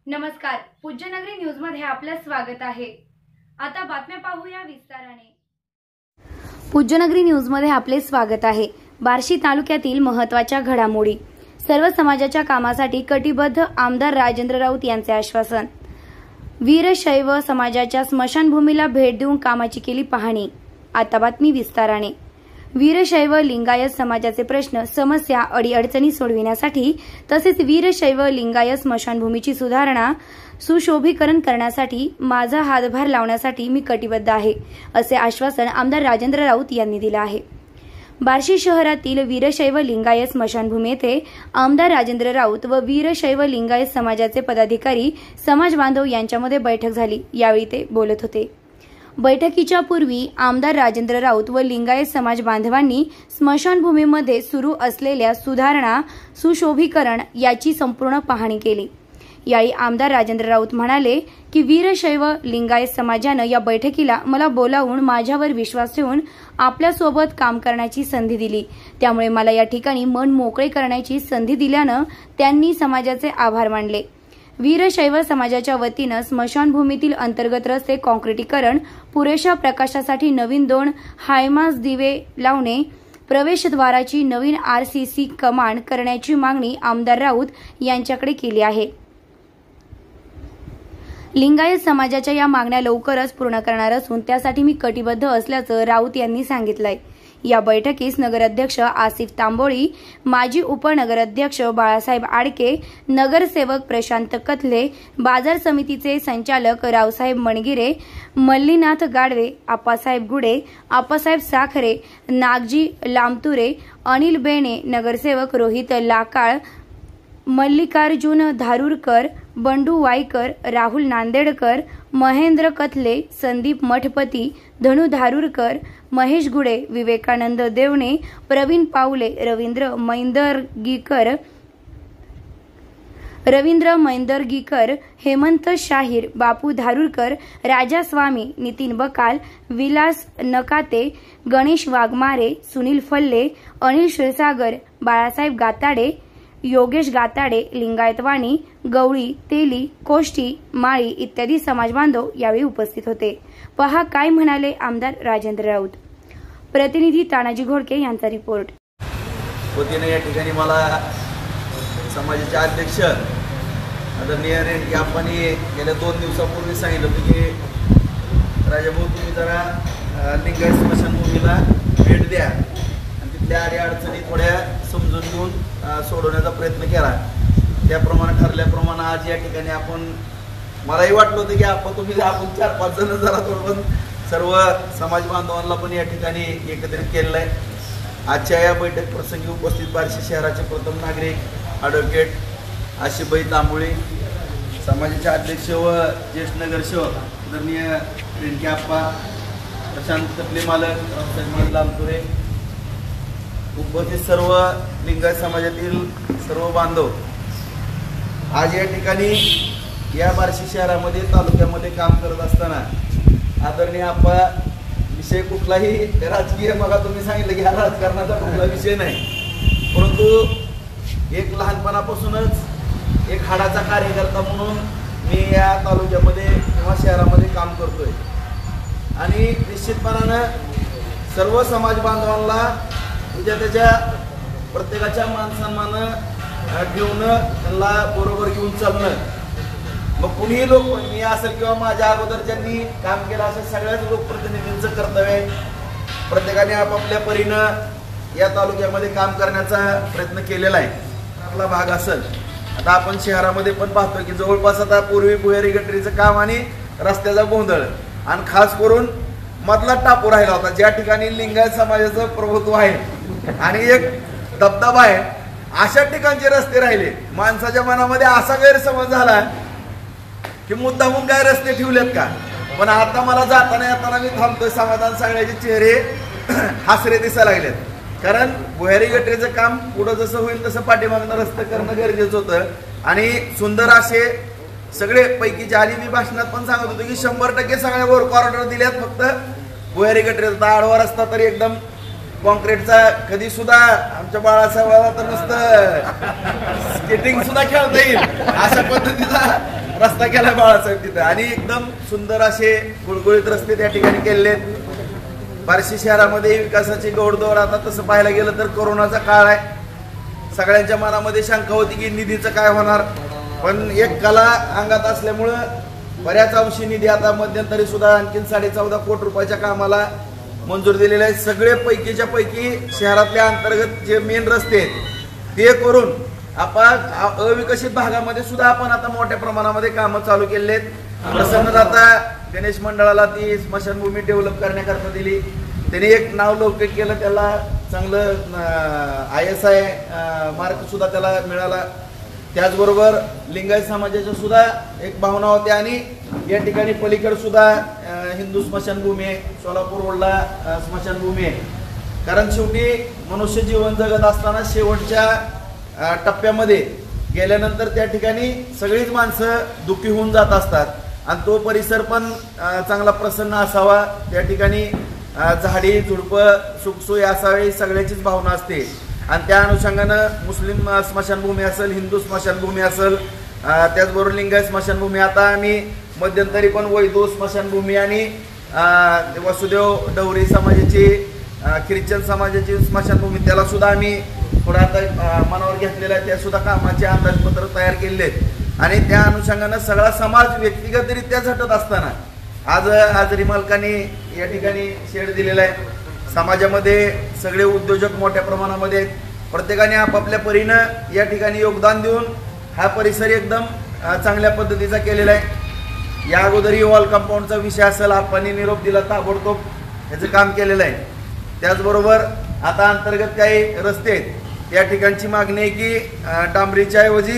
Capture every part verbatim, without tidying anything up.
नमस्कार, पूज्यनगरी न्यूज मध्ये आपलं स्वागत आहे। आता बातम्या पाहूया विस्ताराने। पूज्यनगरी न्यूज मध्ये आपले स्वागत आहे। बार्शी तालुक्यातील महत्त्वाच्या घडामोडी। सर्व समाजाच्या कामासाठी कटिबद्ध आमदार राजेंद्र राऊत यांचे आश्वासन। वीरशैव समाजाच्या स्मशानभूमीला भेट देऊन कामाची केली पाहणी। आता बातमी विस्ताराने। वीरशैव लिंगायत समाजाचे प्रश्न समस्या अडीअडचणी सोडविण्यासाठी तसेच वीरशैव लिंगायत स्मशानभूमीची सुधारणा सुशोभीकरण करण्यासाठी माझा हातभार लावण्यासाठी मी कटिबद्ध आहे, असे आश्वासन आमदार राजेंद्र राऊत यांनी दिले आहे। बार्शी शहरातील वीरशैव लिंगायत स्मशानभूमी येथे आमदार राजेंद्र राऊत व वीरशैव लिंगायत समाजाचे पदाधिकारी समाज बांधव यांच्यामध्ये बैठक झाली। यावेळी ते बोलत होते। बैठकीच्या पूर्वी आमदार राजेंद्र राऊत व लिंगायत समाज बांधवांनी स्मशानभूमीमध्ये सुरू असलेल्या सुधारणा सुशोभीकरण याची संपूर्ण पाहणी केली। यावेळी आमदार राजेंद्र राऊत म्हणाले की वीरशैव लिंगायत समाजाने या बैठकीला मला बोलावून माझ्यावर विश्वास ठेवून आपल्या सोबत काम करण्याची संधी दिली, त्यामुळे मला या ठिकाणी मन मोकळे करण्याची संधी दिल्याने त्यांनी समाजाचे आभार मानले। वीरशैव समाजाच्या वतीने स्मशानभूमीतील अंतर्गत रस्ते काँक्रिटीकरण, पुरेशा प्रकाशासाठी नवीन दोन हायमास दिवे लावणे, प्रवेशद्वाराची नवीन आरसीसी कमान करण्याची मागणी आमदार राऊत यांच्याकडे केली आहे। लिंगायत समाजाच्या या मागण्या लवकरच पूर्ण करणार असून त्यासाठी मी कटिबद्ध असल्याचं राऊत यांनी सांगितलंय। या बैठकीस नगराध्यक्ष आसिफ तांबोळी, माजी उपनगराध्यक्ष बाळासाहेब आडके, नगरसेवक प्रशांत कथले, बाजार समितीचे संचालक रावसाहेब मणगिरे, मल्लीनाथ गाडवे, आप्पासाहेब गुडे, आप्पासाहेब साखरे, नागजी लामतुरे, अनिल बेणे, नगरसेवक रोहित लाकाळ, मल्लिकार्जुन धारूरकर, बंडू वाईकर, राहुल नांदेडकर, महेंद्र कथले, संदीप मठपती, धनु धारूरकर, महेश गुडे, विवेकानंद देवणे, प्रवीण पावले, रवींद्र मैंदरगीकर रवींद्र मैंदरगीकर, हेमंत शाहीर, बापू धारूरकर, राजा स्वामी, नितीन बकाल, विलास नकाते, गणेश वाघमारे, सुनील फल्ले, अनिल क्षीरसागर, बाळासाहेब गाताडे, योगेश गाताडे, लिंगायतवाणी, गवळी, तेली, कोष्टी, माळी इत्यादी समाज बांधव यावेळी उपस्थित होते। पहा काय म्हणाले आमदार राजेंद्र राऊत। प्रतिनिधी तानाजी घोडके यांचा रिपोर्ट। वतीने या ठिकाणी मला समाजाचे अध्यक्ष आदरणीय रेणके आपण गेल्या दोन दिवसापूर्वी सांगितलं होतं की राजाभाऊ तुम्ही जरा लिंगायत स्मशानभूमीला भेट द्या आणि तिथल्या अडीअडचणी थोड्या समजून घेऊन सोडवण्याचा प्रयत्न केला। त्याप्रमाणे ठरल्याप्रमाणे आज या ठिकाणी आपण मलाही वाटलं होतं की आपण तुम्ही आपण चार पाच जण जरा थोडं सर्व समाज बांधवांना पण या ठिकाणी एकत्रित केलेलं आहे। आजच्या या बैठक प्रसंगी उपस्थित बार्शी शहराचे प्रथम नागरिक ॲडव्होकेट आशिफभाई तांबोळी, समाजाचे अध्यक्ष व ज्येष्ठ नगरसेवक आदरणीय रेणके आप्पा, प्रशांत कथले मालक, रावसाहेब लामतुरे, उपस्थित सर्व लिंगायत समाजातील सर्व बांधव आज या ठिकाणी या बार्शी शहरामध्ये तालुक्यामध्ये काम करत असताना आदरणीय आप्पा विषय कुठलाही राजकीय बघा तुम्ही सांगितलं की हा राजकारणाचा कुठला विषय नाही, परंतु एक लहानपणापासूनच एक हाडाचा कार्यकर्ता म्हणून मी या तालुक्यामध्ये किंवा शहरामध्ये काम करतोय आणि निश्चितपणानं सर्व समाज बांधवांना तुझ्या त्याच्या प्रत्येकाच्या मानसन्मान ठेवून त्यांना बरोबर घेऊन चालणं, मग कुणीही लोक मी असेल किंवा माझ्या अगोदर ज्यांनी काम केलं असेल सगळ्याच लोकप्रतिनिधींचं कर्तव्य आहे। प्रत्येकाने आपापल्या परीनं या तालुक्यामध्ये काम करण्याचा प्रयत्न केलेला आहे। आपला भाग असेल आता आपण शहरामध्ये पण पाहतो की जवळपास आता पूर्वी भुयारी गटरीचं काम आणि रस्त्याचा गोंधळ आणि खास करून मधला टापू राहिला होता ज्या ठिकाणी लिंगायत समाजाचं प्रभुत्व आहे आणि एक दबदबा आहे, अशा ठिकाणचे रस्ते राहिले। माणसाच्या मनामध्ये असा गैरसमज झाला की मुद्दामून काय रस्ते ठेवलेत का, पण आता मला जाताना येताना मी थांबतोय समाधान सगळ्याचे चेहरे हसरे दिसायला लागलेत, कारण भुयारी गटरीचं काम पुढं जसं होईल तसं पाठीमागनं रस्ते करणं गरजेचं होतं आणि सुंदर असे सगळे पैकी जाली मी भाषणात पण सांगत होतो की शंभर टक्के सगळ्या वर कॉरिडॉर दिल्यात, फक्त भुयारी गटरीचा आडवा रस्ता तरी एकदम कॉन्क्रीटचा कधी सुद्धा आमच्या बाळासाहेबाला तर नुसतं स्केटिंग सुद्धा खेळता येईल अशा पद्धतीचा रस्ता केला बाळासाहेब तिथं आणि एकदम सुंदर असे गुळगुळीत रस्ते त्या ठिकाणी केलेले. बार्शी शहरामध्ये विकासाची गौडदौड. आता तसं पाहायला गेलं तर कोरोनाचा काळ आहे. सगळ्यांच्या मनामध्ये शंका होती की निधीचं काय होणार, पण एक कला अंगात असल्यामुळं बऱ्याच अंशी निधी आता मध्यंतरी सुद्धा आणखीन साडे चौदा कोटी रुपयाच्या कामाला मंजूर दिलेले आहे. सगळे पैकीच्या पैकी शहरातल्या अंतर्गत जे मेन रस्ते आहेत ते करून आपण अविकसित भागामध्ये सुद्धा आपण आता मोठ्या प्रमाणामध्ये कामं चालू केलेली आहेत. प्रसन्नदाता गणेश मंडळाला ती स्मशानभूमी डेव्हलप करण्याकरता दिली. त्यांनी एक नाव लौकिक केलं, त्याला चांगलं आय एस आय मार्क सुद्धा त्याला मिळाला. त्याचबरोबर लिंगायत समाजाच्या सुद्धा एक भावना होत्या आणि या ठिकाणी पलीकडे सुद्धा हिंदू स्मशानभूमी आहे, सोलापूर रोडला स्मशानभूमी आहे. कारण शेवटी मनुष्य जीवन जगत असताना शेवटच्या टप्प्यामध्ये गेल्यानंतर त्या ठिकाणी सगळीच माणसं दुःखी होऊन जात असतात आणि तो परिसर पण चांगला प्रसन्न असावा, त्या ठिकाणी झाडी झुडपं सुखसोयी असावी सगळ्याचीच भावना असते. आणि त्या अनुषंगानं मुस्लिम स्मशानभूमी असेल, हिंदू स्मशानभूमी असेल, त्याचबरोबर लिंगायत स्मशानभूमी, आता आम्ही मध्यंतरी पण वैदू स्मशानभूमी आणि वसुदेव डवरी समाजाची ख्रिश्चन समाजाची स्मशानभूमी त्याला सुद्धा आम्ही थोडं आता मनावर घेतलेलं आहे. त्या सुद्धा कामाचे अंदाजपत्र तयार केलेले आहेत आणि त्या अनुषंगानं सगळा समाज व्यक्तिगतरित्या झटत असताना आज आजरी मालकांनी या ठिकाणी शेड दिलेला आहे. समाजामध्ये सगळे उद्योजक मोठ्या प्रमाणामध्ये आहेत. प्रत्येकाने आपापल्या परीनं या ठिकाणी योगदान देऊन हा परिसर एकदम चांगल्या पद्धतीचा केलेला आहे. या अगोदरही वॉल कंपाऊंडचा विषय असेल, आपण निरोप दिला ताबडतोब याचं काम केलेलं आहे. त्याचबरोबर आता अंतर्गत काही रस्ते आहेत त्या ठिकाणची मागणी आहे की डांबरीच्या ऐवजी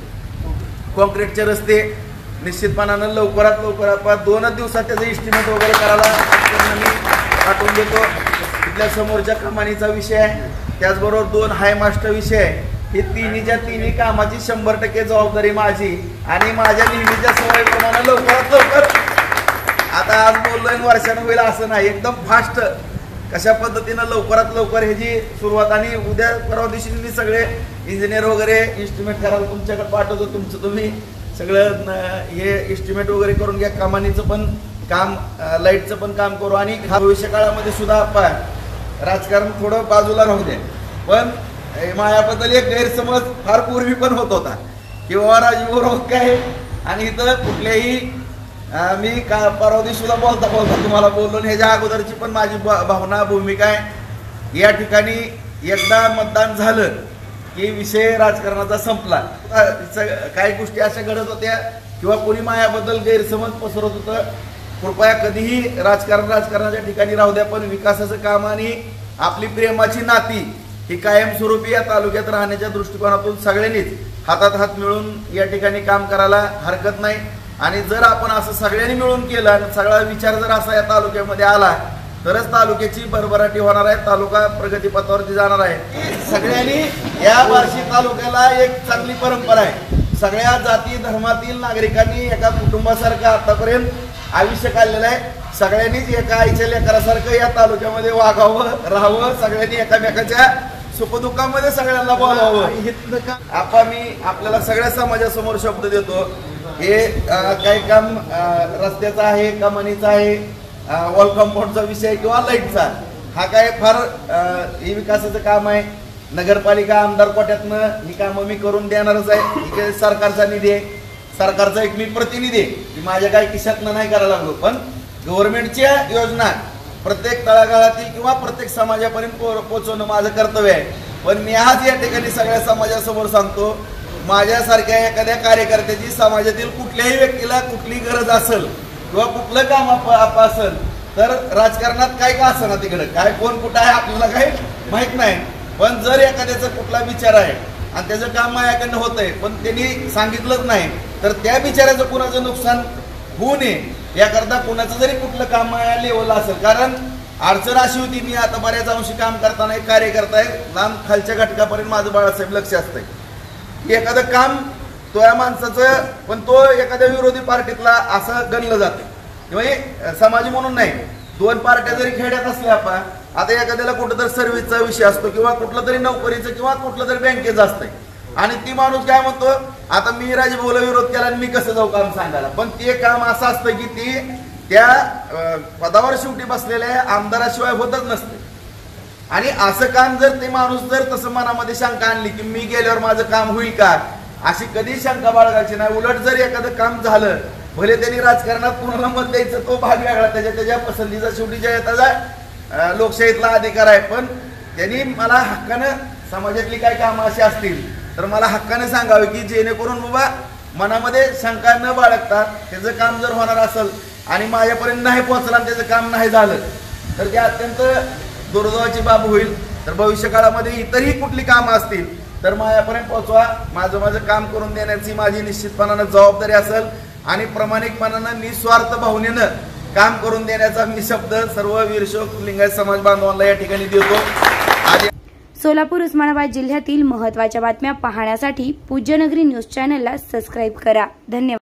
कॉन्क्रीटचे रस्ते निश्चितपणानं लवकरात लवकर आपण दोनच दिवसात त्याचं इस्टिमेट वगैरे करायला मी पाठवून देतो. तिथल्या समोरच्या कमानीचा विषय आहे, त्याचबरोबर दोन हाय मास्टर विषय आहे. ही तिन्हीच्या तिन्ही कामाची शंभर टक्के जबाबदारी माझी आणि माझ्या नेहमीच्या सवयीप्रमाणे लवकरात लवकर आता आज बोललोय वर्षानं होईल असं नाही, एकदम फास्ट कशा पद्धतीनं लवकरात लवकर ह्याची सुरुवात. आणि उद्या परवा दिवशी मी सगळे इंजिनियर वगैरे इस्टिमेट करायला तुमच्याकडे पाठवतो. तुमचं तुम्ही सगळं हे इस्टिमेट वगैरे करून घ्या. कमानीचं पण काम, लाईटचं पण काम करू आणि भविष्य काळामध्ये सुद्धा आपण राजकारण थोडं बाजूला राहू द्या. पण माझ्याबद्दल एक गैरसमज फार पूर्वी पण होत होता की बाबा राजभाऊ राऊत काय आणि इथं कुठल्याही मी का परवा दिवशी सुद्धा बोलता बोलता तुम्हाला बोललो. ह्याच्या अगोदरची पण माझी भावना भूमिका आहे. या ठिकाणी एकदा मतदान झालं की विषय राजकारणाचा संपला. काही गोष्टी अशा घडत होत्या किंवा कोणी माझ्याबद्दल गैरसमज पसरत होतं. कृपया कधीही राजकारण राजकारणाच्या ठिकाणी राहू द्या, पण विकासाचं काम आणि आपली प्रेमाची नाती ही कायमस्वरूपी या तालुक्यात राहण्याच्या दृष्टिकोनातून सगळ्यांनीच हातात हात मिळून या ठिकाणी काम करायला हरकत नाही. आणि जर आपण असं सगळ्यांनी मिळून केलं आणि सगळा विचार जर असा या तालुक्यामध्ये आला तरच तालुक्याची भरभराटी होणार आहे, तालुका प्रगतीपथावरती जाणार आहे. सगळ्यांनी या बार्शी तालुक्याला एक चांगली परंपरा आहे. सगळ्या जाती धर्मातील नागरिकांनी एका कुटुंबासारखं आतापर्यंत आयुष्य काढलेलं आहे. सगळ्यांनीच एका आईच्या लेकरासारखं या तालुक्यामध्ये वागावं, राहावं, सगळ्यांनी एकामेकाच्या सुखदुःखामध्ये सगळ्यांना बोलावं. आपण मी आपल्याला सगळ्या समाजासमोर शब्द देतो. हे काही काम रस्त्याचं आहे, कमानीचं आहे, वॉल कंपाऊंडचा विषय किंवा लाईटचा, हा काय फार हे विकासाचं काम आहे. नगरपालिका आमदार कोट्यातनं ही कामं मी करून देणारच आहे. सरकारचा निधी आहे, सरकारचा एक मी प्रतिनिधी आहे की माझ्या काही खिशातनं नाही करायला लागलो, पण गव्हर्नमेंटच्या योजना प्रत्येक तळागाळातील किंवा प्रत्येक समाजापर्यंत पोहोचवणं माझं कर्तव्य आहे. पण मी आज या ठिकाणी सगळ्या समाजासमोर सांगतो, माझ्यासारख्या एखाद्या कार्यकर्त्याची समाजातील कुठल्याही व्यक्तीला कुठली गरज असेल किंवा कुठलं काम आप असेल तर राजकारणात काय का असं ना तिकडं काय कोण कुठं आहे आपल्याला काही माहीत नाही. पण जर एखाद्याचा कुठला विचार आहे आणि त्याचं काम माझ्याकडनं होत आहे पण त्यांनी सांगितलंच नाही तर त्या विचाराचं कुणाचं नुकसान होऊ नये याकरता कुणाचं जरी कुठलं काम माझ्या लेवलला असेल. कारण अडचण अशी होती, मी आता बऱ्याच अंशी काम करताना एक कार्यकर्ता आहे, लांब खालच्या घटकापर्यंत माझं बाळासाहेब लक्ष असतंय की एखादं काम तो या माणसाचं पण तो एखाद्या विरोधी पार्टीतला असं गणलं जातं किंवा समाज म्हणून नाही. दोन पार्ट्या जरी खेड्यात असल्या आपण आता एखाद्याला कुठं तरी सर्व्हिसचा विषय असतो किंवा कुठलं तरी नोकरीचं किंवा कुठलं तरी बँकेचं असतंय आणि ती माणूस काय म्हणतो, आता मी राजभाऊला विरोध केला आणि मी कसं जाऊ काम सांगायला. पण ते काम असं असतं की ती त्या पदावर शेवटी बसलेल्या आमदाराशिवाय होतच नसते. आणि असं काम जर ते माणूस जर तसं मनामध्ये शंका आणली की मी गेल्यावर माझं काम होईल का, अशी कधी शंका बाळगायची नाही. उलट जर एखादं काम झालं, भले त्यांनी राजकारणात कुणाला मत द्यायचं तो भाग वेगळा, त्याच्या त्याच्या पसंतीचा शेवटी ज्या त्याचा लोकशाहीतला अधिकार आहे. पण त्यांनी मला हक्कानं समाजातली काही कामं अशी असतील तर मला हक्काने सांगावे की जेणेकरून बाबा मनामध्ये शंका न बाळगता त्याचं काम जर होणार असेल आणि माझ्यापर्यंत नाही पोहोचलं आणि त्याचं काम नाही झालं तर ते अत्यंत दुर्दैवाची बाब होईल. तर भविष्य काळामध्ये इतरही कुठली कामं असतील तर माझ्यापर्यंत पोहोचवा. माझं माझं काम करून देण्याची माझी निश्चितपणानं जबाबदारी असेल आणि प्रामाणिकपणानं निस्वार्थ भावनेनं काम करून देण्याचा मी शब्द सर्व वीरशोक लिंगायत समाज बांधवांना या ठिकाणी देतो. सोलापूर उस्मानाबाद जिल्ह्यातील महत्त्वाच्या बातम्या पाहण्यासाठी पूज्यनगरी न्यूज चॅनलला सबस्क्राईब करा. धन्यवाद.